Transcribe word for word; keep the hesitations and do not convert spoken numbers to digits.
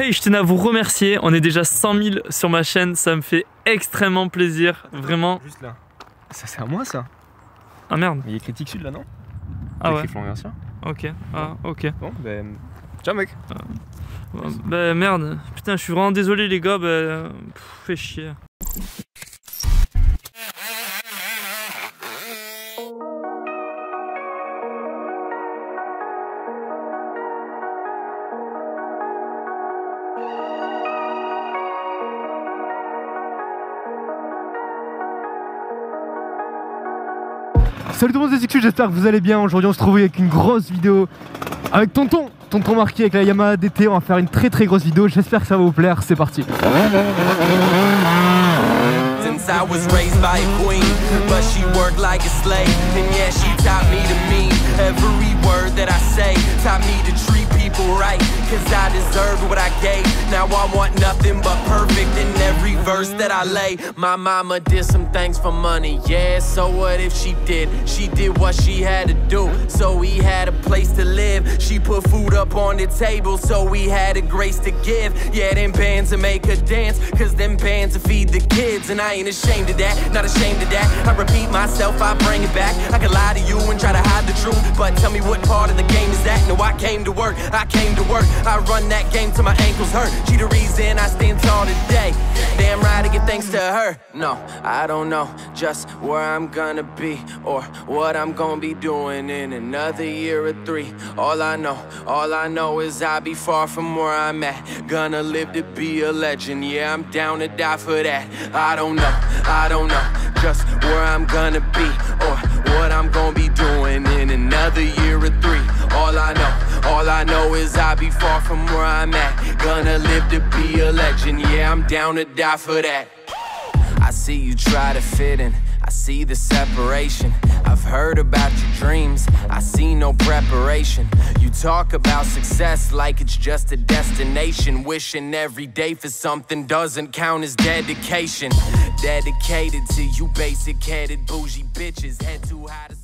Hey, je tenais à vous remercier, on est déjà cent mille sur ma chaîne, ça me fait extrêmement plaisir, vraiment. Juste là. Ça c'est à moi ça. Ah merde. Il y a Critique Sud là non? Ah ouais. Garcia. Ok, ah ok. Bon ben... Ciao mec. Bah, bah merde, putain je suis vraiment désolé les gars, bah... Pff, fait chier. Salut tout le monde, c'est Sixu, j'espère que vous allez bien. Aujourd'hui on se retrouve avec une grosse vidéo avec Tonton, Tonton Marquis avec la Yamaha D T. On va faire une très très grosse vidéo, j'espère que ça va vous plaire, c'est parti. Since I was raised by a queen, but she worked like a slave. And yeah, she taught me to mean every word that I say. Taught me to treat people right, cause I deserved what I gave. Now I want nothing but perfect in every verse that I lay. My mama did some things for money, yeah, so what if she did? She did what she had to do, so we had a place to live. She put food up on the table, so we had a grace to give. Yeah, them bands to make her dance, cause them bands to feed the kids. And I ain't ashamed of that, not ashamed of that. I repeat myself, I bring it back. I can lie to you and try to hide the truth, but tell me what part of the game is that? No, I came to work, I came to work. I run that game till my ankles hurt. She the reason I stand tall today. Damn right I give thanks to her. No, I don't know just where I'm gonna be or what I'm gonna be doing in another year or three. All I know, all I know is I'll be far from where I'm at. Gonna live to be a legend, yeah, I'm down to die for that. I don't know, I don't know just where I'm gonna be or what I'm gonna be doing in another year or three. All I know, all I know is I'll be far from where I'm at. Gonna live to be a legend, yeah, I'm down to die for that. I see you try to fit in, I see the separation. I've heard about your dreams, I see no preparation. You talk about success like it's just a destination. Wishing every day for something doesn't count as dedication. Dedicated to you basic-headed bougie bitches, head too high to